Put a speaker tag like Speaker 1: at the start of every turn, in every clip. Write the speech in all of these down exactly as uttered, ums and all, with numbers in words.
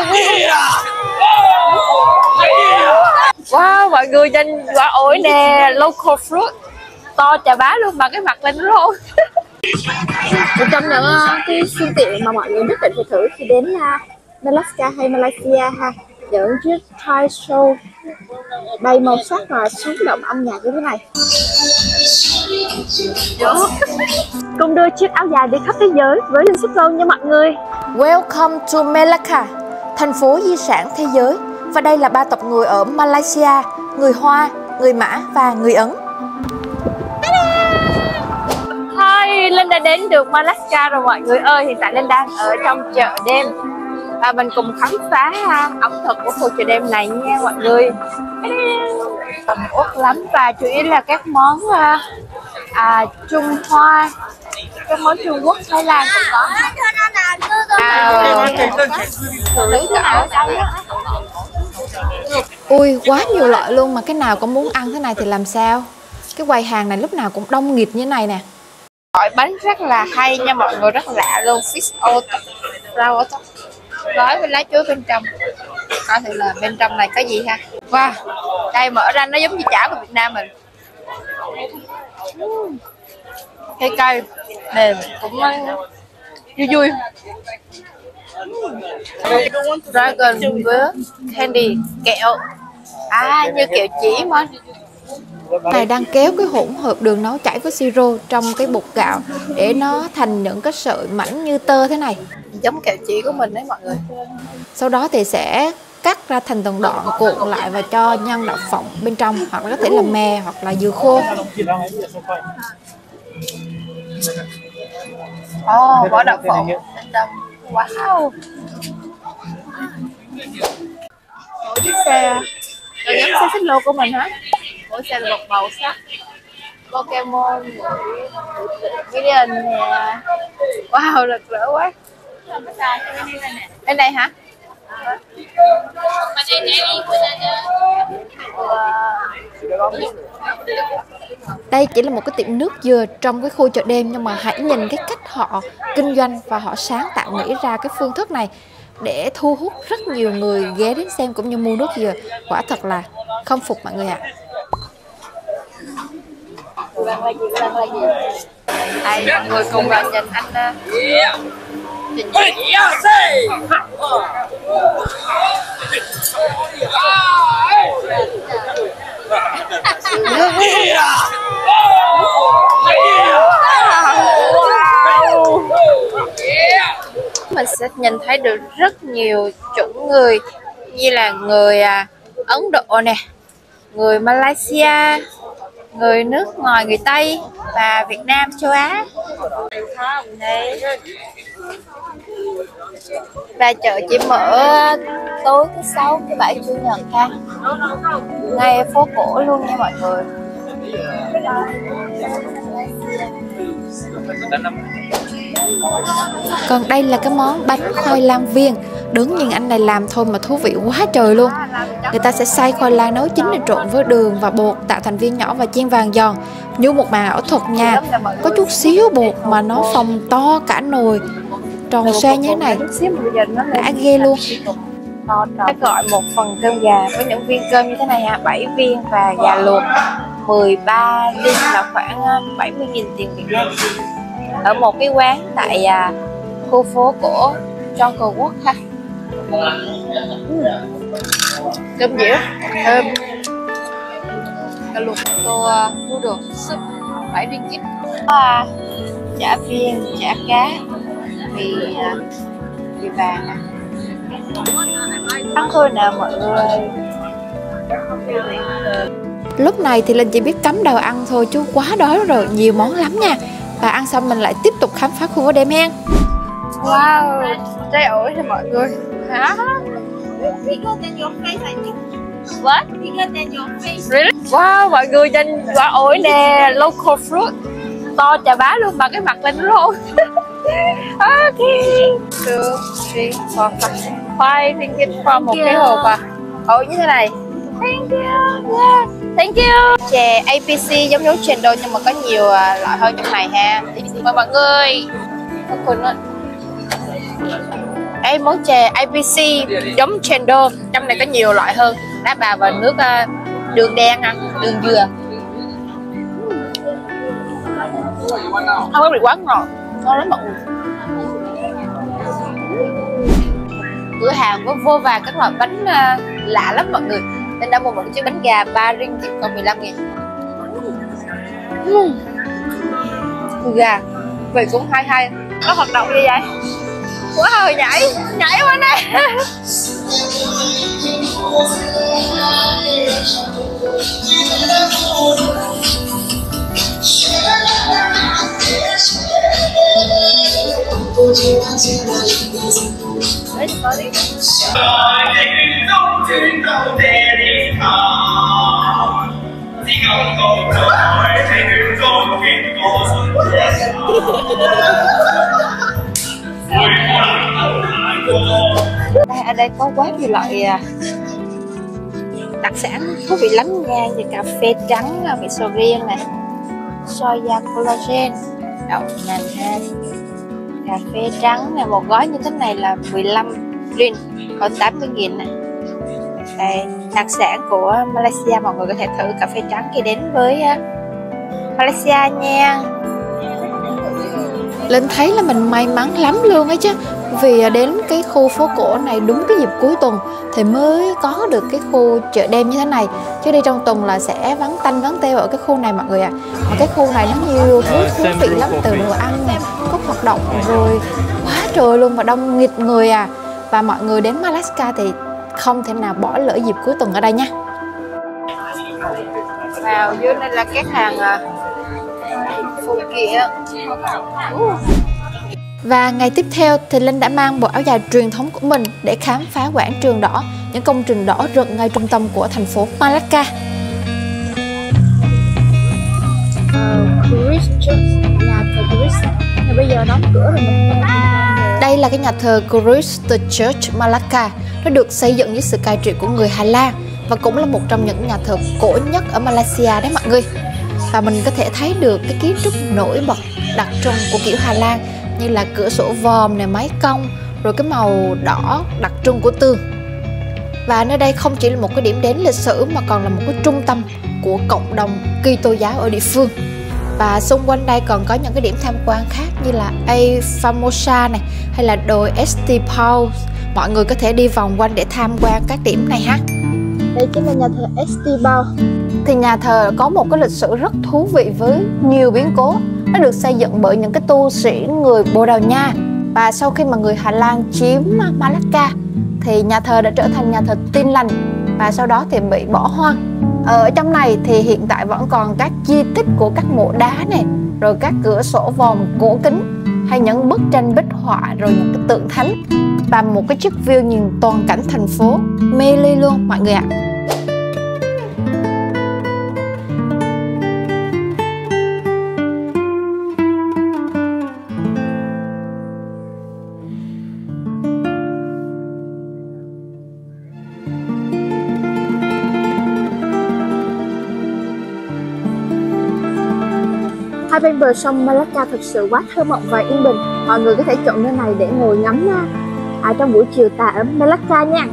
Speaker 1: Wow, mọi người nhìn quả ổi nè, local fruit to chà bá luôn mà cái mặt lên luôn. Một trong những cái phương tiện mà mọi người nhất định phải thử khi đến uh, Malacca hay Malaysia ha, những chiếc toy show đầy màu sắc và sống động âm nhạc như thế này. Cùng đưa chiếc áo dài đi khắp thế giới với Linh Xích Road nha mọi người. Welcome to Malacca, thành phố di sản thế giới. Và đây là ba tộc người ở Malaysia: người Hoa, người Mã và người Ấn. Hi, Linh đã đến được Malacca rồi mọi người ơi. Hiện tại Linh đang ở trong chợ đêm và mình cùng khám phá ẩm thực của khu chợ đêm này nha mọi người. Tầm út lắm và chủ yếu là các món à, Trung Hoa, các món Trung Quốc, Thái Lan cũng có. À,
Speaker 2: Ui, quá nhiều loại luôn mà cái nào cũng muốn ăn thế này thì làm sao? Cái quầy hàng này lúc nào cũng đông nghịt như này nè.
Speaker 1: Gọi bánh rất là hay nha mọi người, rất lạ luôn. Fish oat, rau oat, gói với lá chuối bên trong. Coi thử là bên trong này có gì ha. Wow, đây mở ra nó giống như chảo của Việt Nam mình. Cây cây mềm cũng vui vui. Dragon với candy, kẹo. À, như kẹo chỉ mà.
Speaker 2: Này đang kéo cái hỗn hợp đường nấu chảy với siro trong cái bột gạo để nó thành những cái sợi mảnh như tơ thế này,
Speaker 1: giống kẹo chỉ của mình đấy mọi người.
Speaker 2: Sau đó thì sẽ cắt ra thành từng đoạn, cuộn lại và cho nhân đậu phộng bên trong, hoặc là có thể là mè hoặc là dừa khô.
Speaker 1: Ồ, bỏ đậu phộng bên trong. Wow. Ủa, chiếc xe là giống xe xích lô của mình hả? Ủa, xe là một màu sắc Pokemon Minion nè. Wow, rực rỡ quá. Bên đây hả?
Speaker 2: Đây chỉ là một cái tiệm nước dừa trong cái khu chợ đêm, nhưng mà hãy nhìn cái cách họ kinh doanh và họ sáng tạo nghĩ ra cái phương thức này để thu hút rất nhiều người ghé đến xem cũng như mua nước dừa. Quả thật là không phục mọi người ạ. À.
Speaker 1: Lần là gì, lần là gì? Đây, mọi người cùng vào nhìn anh trình diễn. Mình sẽ nhìn thấy được rất nhiều chủng người, như là người Ấn Độ nè, người Malaysia, người nước ngoài, người Tây và Việt Nam, châu Á. Đấy. Và chợ chỉ mở tối thứ sáu, thứ bảy, chủ nhật ha. Ngay phố cổ luôn nha mọi người.
Speaker 2: Còn đây là cái món bánh khoai lang viên. Đứng nhìn anh này làm thôi mà thú vị quá trời luôn. Người ta sẽ xay khoai lang nấu chín để trộn với đường và bột tạo thành viên nhỏ và chiên vàng giòn như một màn ảo thuật nha. Có chút xíu bột mà nó phồng to cả nồi tròn xoe như thế này, đã ghê luôn.
Speaker 1: Đã gọi một phần cơm gà với những viên cơm như thế này ha, bảy viên và gà luộc mười ba viên là khoảng bảy mươi nghìn tiền Việt Nam. Ở một cái quán tại à, khu phố cổ Jungle World ha. uhm. Cơm dẻo, thơm. Gà luộc tô noodle soup bảy ringgit. À, chả viên, chả cá, mì à, mì vàng nè. Ăn thôi nè mọi người.
Speaker 2: Lúc này thì Linh chỉ biết cắm đầu ăn thôi chứ quá đói rồi, nhiều món lắm nha. Và ăn xong mình lại tiếp tục khám phá khu phố đêm hen.
Speaker 1: Wow, trái ổi cho mọi người. Hả? What? Really? Wow, mọi người nhìn quả ổi nè, local fruit to chà bá luôn mà cái mặt lên luôn. Ok. Two, three, four, five. Five ringgit for một cái hộp à? Ổi như thế này. Thank you. Yeah. Thank you. Chè a pê xê giống giống chè đô nhưng mà có nhiều loại hơn trong này ha. Mời mọi người. Đây món chè a bê xê giống chendol, trong này có nhiều loại hơn. Đá bào và nước uh, đường đen ha, đường dừa. Không có bị quá ngọt, ngon lắm mọi người. Cửa hàng có vô vàn các loại bánh uh, lạ lắm mọi người. Nên đã mua một chiếc bánh gà ba ringgit còn mười lăm nghìn. uhm. Gà vị cũng hay hay. Có hoạt động gì vậy? Wow, nhảy nhảy qua đây. Đây, ở đây có quá nhiều loại đặc sản thú vị lắm nha, như cà phê trắng, vị sầu riêng này, soya collagen, đậu nành ha, cà phê trắng này, một gói như thế này là mười lăm ringgit, còn tám mươi nghìn này. Đây, đặc sản của Malaysia, mọi người có thể thử cà phê trắng khi đến với Malaysia nha.
Speaker 2: Linh thấy là mình may mắn lắm luôn ấy chứ, vì đến cái khu phố cổ này đúng cái dịp cuối tuần thì mới có được cái khu chợ đêm như thế này, chứ đi trong tuần là sẽ vắng tanh vắng teo ở cái khu này mọi người ạ. À. Mà cái khu này nó nhiều thứ thú vị lắm, từ đồ ăn này, có hoạt động rồi quá trời luôn và đông nghịt người à. Và mọi người đến Malacca thì không thể nào bỏ lỡ dịp cuối tuần ở đây nha.
Speaker 1: Vào dưới đây là các hàng phụ kiện.
Speaker 2: Và ngày tiếp theo thì Linh đã mang bộ áo dài truyền thống của mình để khám phá quảng trường đỏ, những công trình đỏ rực ngay trung tâm của thành phố Malacca.
Speaker 1: Nhà thờ Christ, bây giờ đóng cửa rồi.
Speaker 2: Đây là cái nhà thờ Christ the Church Malacca. Nó được xây dựng dưới sự cai trị của người Hà Lan và cũng là một trong những nhà thờ cổ nhất ở Malaysia đấy mọi người. Và mình có thể thấy được cái kiến trúc nổi bật đặc trưng của kiểu Hà Lan, như là cửa sổ vòm này, mái cong, rồi cái màu đỏ đặc trưng của tường. Và nơi đây không chỉ là một cái điểm đến lịch sử mà còn là một cái trung tâm của cộng đồng Kitô giáo ở địa phương. Và xung quanh đây còn có những cái điểm tham quan khác như là A Famosa này, hay là đồi Estipao. Mọi người có thể đi vòng quanh để tham quan các điểm này ha.
Speaker 1: Đây chính là nhà thờ Estipao.
Speaker 2: Thì nhà thờ có một cái lịch sử rất thú vị với nhiều biến cố. Nó được xây dựng bởi những cái tu sĩ người Bồ Đào Nha. Và sau khi mà người Hà Lan chiếm Malacca thì nhà thờ đã trở thành nhà thờ Tin Lành, và sau đó thì bị bỏ hoang. Ở trong này thì hiện tại vẫn còn các di tích của các mộ đá này, rồi các cửa sổ vòm cổ kính, hay những bức tranh bích họa, rồi những cái tượng thánh, và một cái chiếc view nhìn toàn cảnh thành phố mê ly luôn mọi người ạ.
Speaker 3: Hai bên bờ sông Malacca thực sự quá thơ mộng và yên bình. Mọi người có thể chọn nơi này để ngồi ngắm à, trong buổi chiều tà ở Malacca nha.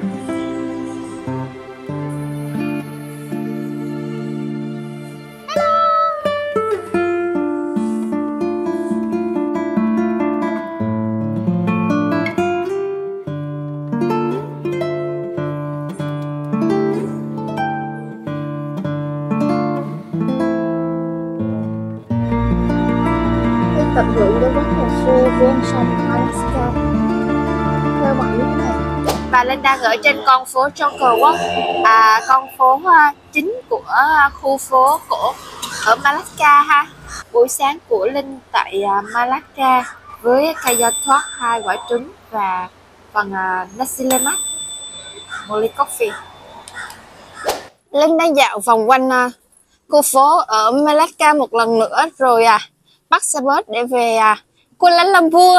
Speaker 3: Tận hưởng đối với hồ xưa ven sông Malacca theo mọi nước này.
Speaker 1: Và Linh đang ở trên con phố Jungle Walk, à, con phố uh, chính của uh, khu phố cổ ở Malacca ha. Buổi sáng của Linh tại uh, Malacca với cây do thoát, hai quả trứng và phần uh, nasi lemak, một ly coffee. Linh đang dạo vòng quanh uh, khu phố ở Malacca một lần nữa rồi à. Bắt xe bus để về à, Kuala Lumpur.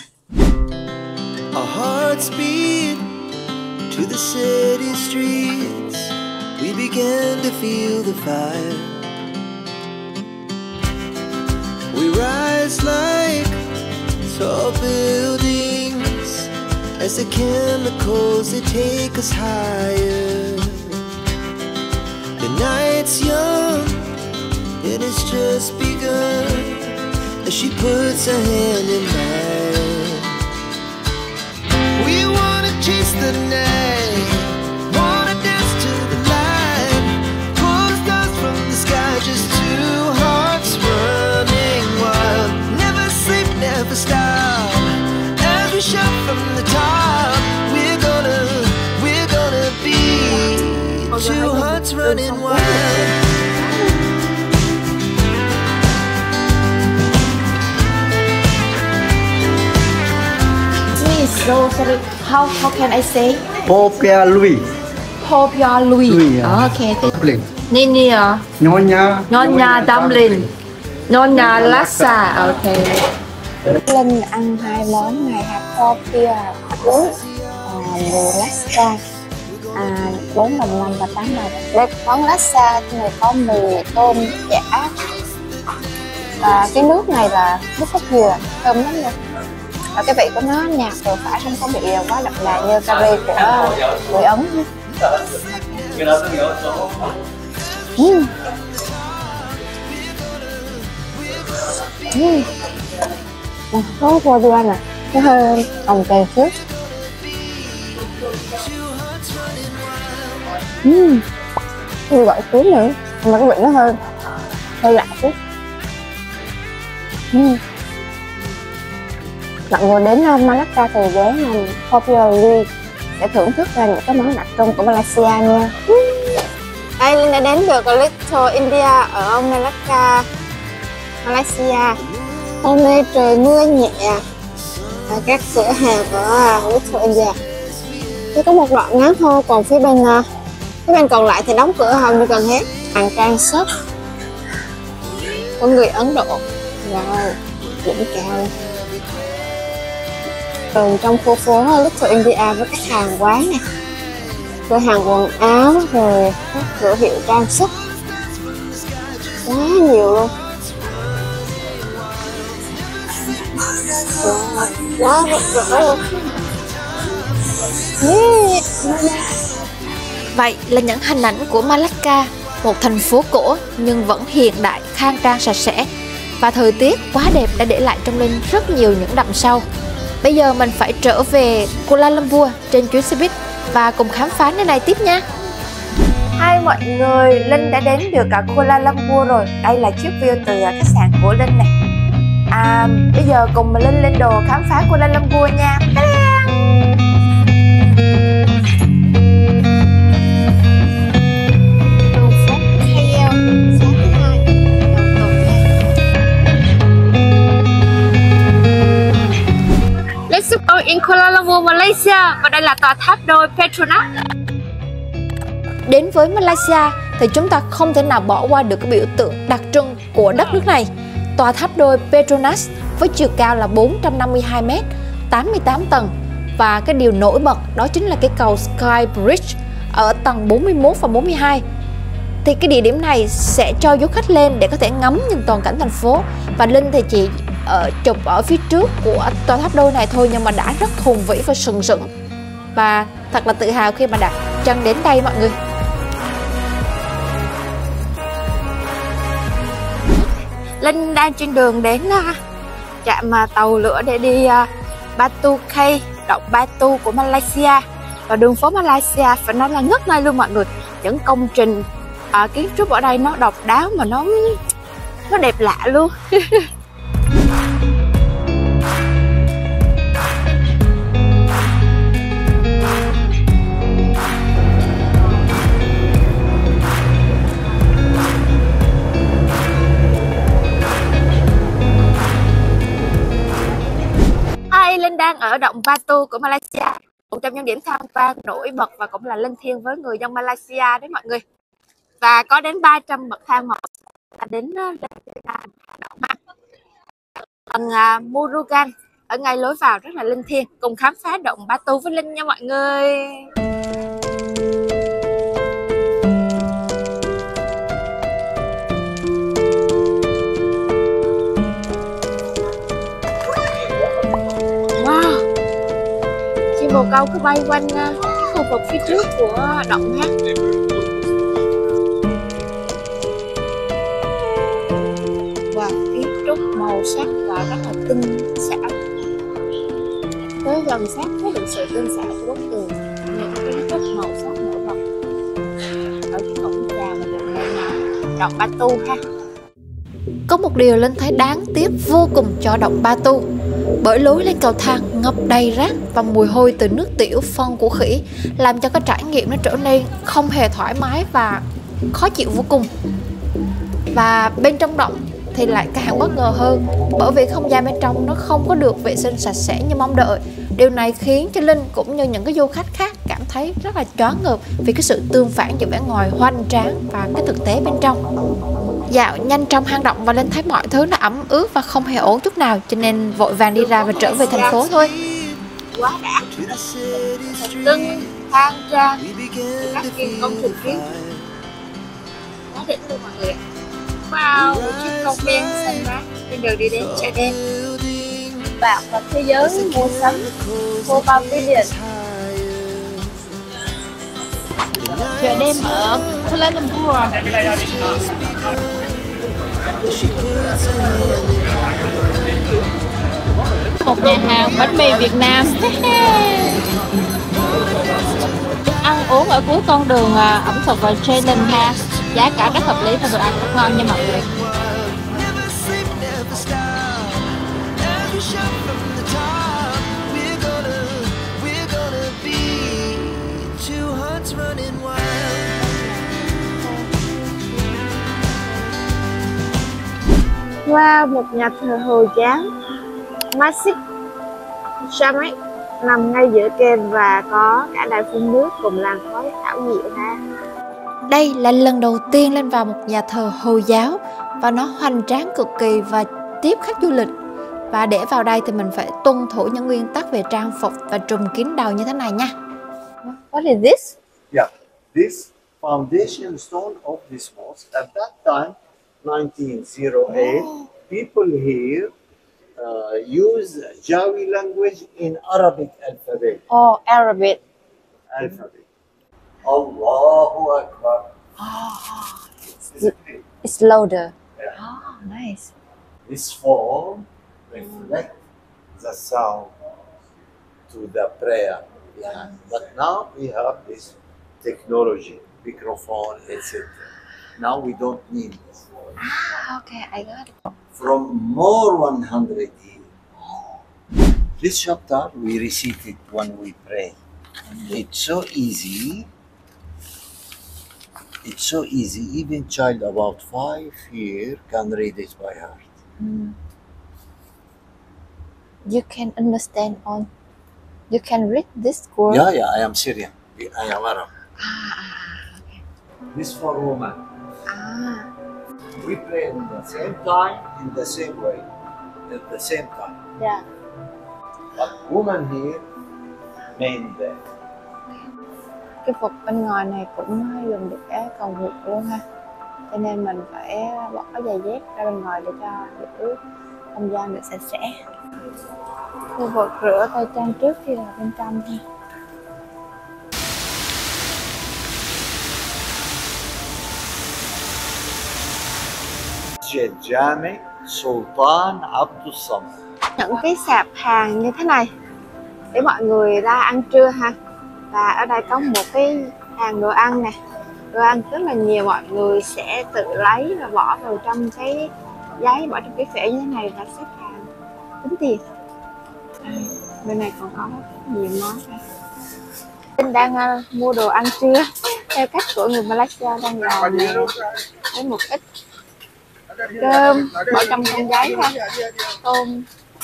Speaker 4: Our hearts beat to the city streets. We began to feel the fire. We rise like tall buildings as the chemicals that take us higher. The night's young, and it's just begun, as she puts her hand in mine. We wanna chase the night, wanna dance to the light, pull the stars from the sky, just two hearts running wild. Never sleep, never stop, as we shout from the top. We're gonna, we're gonna be two hearts running wild.
Speaker 2: So sorry, how how can I say?
Speaker 5: Popia Louis.
Speaker 2: Popia Louis.
Speaker 5: Louis,
Speaker 2: Oh, okay.
Speaker 5: Dumpling.
Speaker 2: Nini à?
Speaker 5: Nyonya.
Speaker 2: Nyonya dumpling. Nyonya laksa. Okay.
Speaker 1: Linh ăn hai món này hạt Popia uống mùi laksa à, bốn đồng năm và tám đồng. Đây món laksa này có mùi tôm chả và cái nước này là nước cốt dừa thơm lắm luôn. Và cái vị của nó nhạt vừa phải, không có bị quá đậm đà như cà ri của người Ấn. Uhm. Uhm. Có vô đi anh à, nó hơi ồng kèm chút. Uhm. Như gọi cuốn nữa, mà cái vị nó hơi hơi lạ chút. Uhm. Mọi người đến Malacca thì ghé làm Popia Louis để thưởng thức ra những cái món đặc trưng của Malaysia nha. Đây, Linh đã đến được Little India ở Malacca, Malaysia. Hôm nay trời mưa nhẹ ở các cửa hàng ở Little India. Chỉ có một đoạn ngắn thôi, còn phía bên phía bên còn lại thì đóng cửa hầu như gần hết. Hàng trang sức của người Ấn Độ. Wow, đỉnh cao. Đường trong khu phố Little India với các hàng quán này, cửa hàng quần áo rồi các cửa hiệu trang sức quá nhiều luôn. Quá rực rỡ luôn.
Speaker 2: Vậy là những hình ảnh của Malacca, một thành phố cổ nhưng vẫn hiện đại, khang trang sạch sẽ. Và thời tiết quá đẹp đã để lại trong Linh rất nhiều những đậm sâu. Bây giờ mình phải trở về Kuala Lumpur trên chuyến xe buýt và cùng khám phá nơi này tiếp nha.
Speaker 1: Hai mọi người, Linh đã đến được cả Kuala Lumpur rồi. Đây là chiếc view từ khách sạn của Linh này. À, bây giờ cùng mình Linh lên đồ khám phá Kuala Lumpur nha. Let's go in Kuala Lumpur, Malaysia. Và đây là tòa tháp đôi Petronas.
Speaker 2: Đến với Malaysia thì chúng ta không thể nào bỏ qua được cái biểu tượng đặc trưng của đất nước này. Tòa tháp đôi Petronas với chiều cao là bốn trăm năm mươi hai mét, tám mươi tám tầng. Và cái điều nổi bật đó chính là cái cầu Sky Bridge ở tầng bốn mươi mốt và bốn mươi hai. Thì cái địa điểm này sẽ cho du khách lên để có thể ngắm nhìn toàn cảnh thành phố. Và Linh thì chỉ ở chụp ở phía trước của tòa tháp đôi này thôi, nhưng mà đã rất hùng vĩ và sừng sững. Và thật là tự hào khi mà đặt chân đến đây mọi người.
Speaker 1: Linh đang trên đường đến trạm tàu lửa để đi Batu Cay, động Batu của Malaysia. Và đường phố Malaysia phải nói là ngất ngây luôn mọi người. Những công trình à, kiến trúc ở đây nó độc đáo mà nó nó đẹp lạ luôn. Hi, Linh đang ở động Batu của Malaysia, một trong những điểm tham quan nổi bật và cũng là linh thiêng với người dân Malaysia đấy mọi người. Và có đến ba trăm bậc thang một đến động tầng uh, Murugan ở ngay lối vào rất là linh thiêng. Cùng khám phá động Batu với Linh nha mọi người. Wow, chim bồ
Speaker 3: bồ câu cứ bay quanh cái khu vực phía trước của động ha. Và kiến trúc màu sắc và rất là tinh xảo. Tới gần sát thấy được sự tinh xảo của bức tường, những kiến trúc màu sắc nổi bật ở cái cổng chào và đường lên là động Ba Tu ha.
Speaker 2: Có một điều Linh thấy đáng tiếc vô cùng cho động Ba Tu, bởi lối lên cầu thang ngập đầy rác và mùi hôi từ nước tiểu phân của khỉ làm cho cái trải nghiệm nó trở nên không hề thoải mái và khó chịu vô cùng. Và bên trong động thì lại càng bất ngờ hơn, bởi vì không gian bên trong nó không có được vệ sinh sạch sẽ như mong đợi. Điều này khiến cho Linh cũng như những cái du khách khác cảm thấy rất là choáng ngợp vì cái sự tương phản giữa vẻ ngoài hoành tráng và cái thực tế bên trong. Dạo nhanh trong hang động và Linh thấy mọi thứ nó ẩm ướt và không hề ổn chút nào, cho nên vội vàng đi ra và trở về thành phố thôi.
Speaker 3: Quá đã, thật tưng, khang trang, các viên công trình kiến quá đỉnh luôn mọi người. Wow, một chiếc công viên xanh mát trên đường đi đến chợ đêm. Bạn vào thế giới mua sắm cô Pavilion. Chợ đêm ở Kuala Lumpur. Một nhà hàng bánh mì Việt Nam. Ăn uống ở cuối con đường ẩm thực và training ha. Giá cả rất hợp lý và đồ ăn rất ngon nha mọi người. Wow, một nhà thờ Hồi giáo Masjid Jamek nằm ngay giữa kênh và có cả đài phun nước cùng làn khói thảo diệu ha.
Speaker 2: Đây là lần đầu tiên Linh vào một nhà thờ Hồi giáo và nó hoành tráng cực kỳ và tiếp khách du lịch. Và để vào đây thì mình phải tuân thủ những nguyên tắc về trang phục và trùm kín đầu như thế này nha.
Speaker 3: What is this?
Speaker 6: Yeah, this foundation stone of this mosque. At that time, nineteen oh eight, people here uh, use Jawi language in Arabic alphabet.
Speaker 3: Oh, Arabic.
Speaker 6: Alphabet. Allahu Akbar.
Speaker 3: Oh, it's louder.
Speaker 6: Yeah.
Speaker 3: Oh, nice.
Speaker 6: This form reflects the sound to the prayer behind. But now we have this technology, microphone, et cetera. Now we don't need this.
Speaker 3: Ah, okay, I got it.
Speaker 6: From more one hundred years. This chapter we recite it when we pray. It's so easy. It's so easy. Even child about five years can read it by heart.
Speaker 3: Mm. You can understand all. You can read this Quran.
Speaker 6: Yeah, yeah. I am Syrian. I am Arab.
Speaker 3: Ah, okay.
Speaker 6: This for woman.
Speaker 3: Ah,
Speaker 6: We pray in the same time, in the same way, at the same time.
Speaker 3: yeah.
Speaker 6: But woman here, main there.
Speaker 3: Cái phục bên ngoài này cũng dùng để cầu nguyện luôn ha. Cho nên mình phải bỏ giày dép ra bên ngoài để cho giữ không gian được sạch sẽ. Khu vực rửa tay chân trước khi là bên trong thôi.
Speaker 6: Jami Sultan Abdul Samad.
Speaker 3: Những cái sạp hàng như thế này để mọi người ra ăn trưa ha. Và ở đây có một cái hàng đồ ăn nè. Đồ ăn rất là nhiều, mọi người sẽ tự lấy và bỏ vào trong cái giấy, bỏ trong cái phễu như thế này và xếp hàng tính tiền. Bên này còn có nhiều món ha. Mình đang uh, mua đồ ăn trưa theo cách của người Malaysia, đang làm với một ít cơm bỏ trong con giấy ha, tôm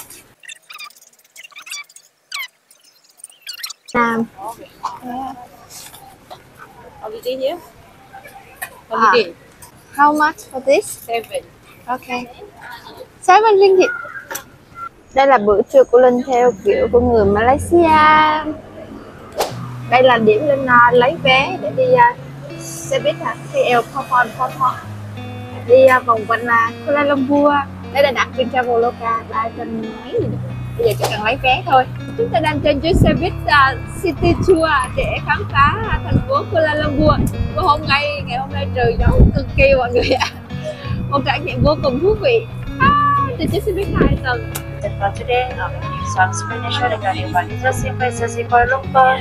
Speaker 3: Nam. Yeah.
Speaker 1: Holiday here?
Speaker 3: Ah.
Speaker 1: Holiday.
Speaker 3: How much for this?
Speaker 1: Seven.
Speaker 3: Okay. Seven ringgit. Đây là bữa trưa của Linh theo kiểu của người Malaysia. Đây là điểm Linh uh, lấy vé để đi uh, xe buýt hả? K L Popon Popon. Đi uh, vòng quanh uh, Kuala Lumpur. Đây là đặt trên Traveloka ba trăm mấy gì nữa. Bây giờ chỉ cần lấy vé thôi. Chúng ta đang trên chuyến xe buýt uh, City Tour để khám phá thành phố Kuala Lumpur. Và hôm nay, ngày hôm nay trời nóng cực kỳ mọi người ạ. Một trải nghiệm vô cùng thú vị. À, trên chiếc xe buýt hai tầng.
Speaker 7: And for today, um, some explanation regarding what is the simplest in Kuala Lumpur.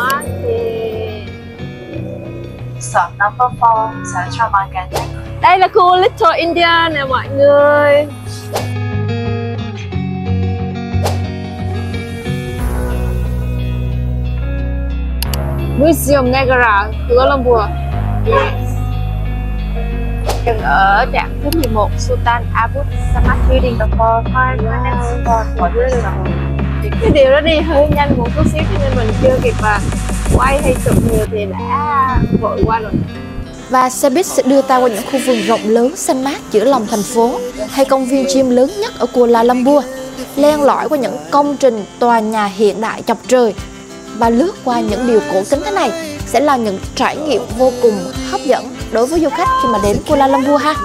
Speaker 7: So, number four, Central Market.
Speaker 3: Đây là khu Little India nè mọi người. Museum Negara, Kuala Lumpur. Yes. Dừng ở trạm thứ mười một Sultan Abdul Samad Building.
Speaker 7: For five minutes for what is the
Speaker 3: Cái điều đó đi hơi nhanh một chút xíu cho nên mình chưa kịp mà quay hay chụp nhiều thì đã vội qua rồi.
Speaker 2: Và xe buýt sẽ đưa ta qua những khu vườn rộng lớn xanh mát giữa lòng thành phố, hay công viên chim lớn nhất ở Kuala Lumpur, len lỏi qua những công trình tòa nhà hiện đại chọc trời và lướt qua những điều cổ kính thế này sẽ là những trải nghiệm vô cùng hấp dẫn đối với du khách khi mà đến Kuala Lumpur ha.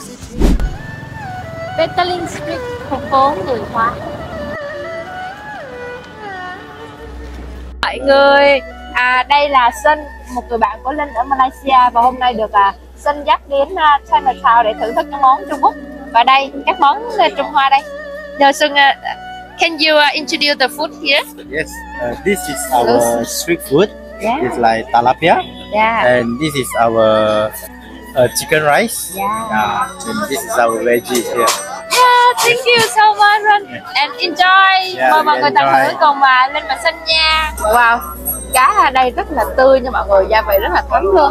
Speaker 3: Petaling Street, thành phố người Hoa. Mọi người, à, đây là Sơn, một người bạn của Linh ở Malaysia và hôm nay được à, Sơn dắt đến uh, Chinatown để thưởng thức các món Trung Quốc. Và đây, các món uh, Trung Hoa đây. Nhờ Sơn, uh, can you uh, introduce the food here?
Speaker 5: Yes, uh, this is our street food.
Speaker 3: Yeah.
Speaker 5: It's like talapia,
Speaker 3: Yeah.
Speaker 5: and this is our uh, chicken rice.
Speaker 3: Yeah.
Speaker 5: Uh, and this is our veggie here.
Speaker 3: Yeah, thank you so much Linh. And enjoy.
Speaker 5: Yeah,
Speaker 3: Mời mọi
Speaker 5: we
Speaker 3: người tận
Speaker 5: enjoy.
Speaker 3: hưởng cùng mà Linh và Sơn nha. Wow, cá ở đây rất là tươi nha mọi người, gia vị rất là thấm luôn.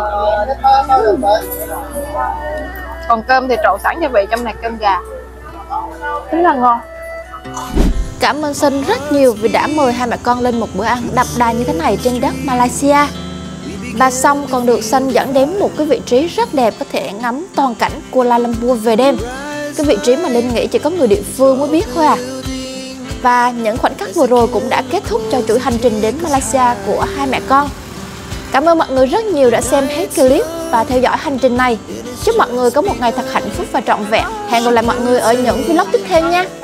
Speaker 3: Còn cơm thì trộn sẵn gia vị trong này, cơm gà rất là ngon.
Speaker 2: Cảm ơn Sơn rất nhiều vì đã mời hai mẹ con lên một bữa ăn đậm đà như thế này trên đất Malaysia. Và xong còn được Sơn dẫn đến một cái vị trí rất đẹp có thể ngắm toàn cảnh Kuala Lumpur về đêm. Cái vị trí mà Linh nghĩ chỉ có người địa phương mới biết thôi à. Và những khoảnh khắc vừa rồi cũng đã kết thúc cho chuỗi hành trình đến Malaysia của hai mẹ con. Cảm ơn mọi người rất nhiều đã xem hết clip và theo dõi hành trình này. Chúc mọi người có một ngày thật hạnh phúc và trọn vẹn. Hẹn gặp lại mọi người ở những vlog tiếp theo nha.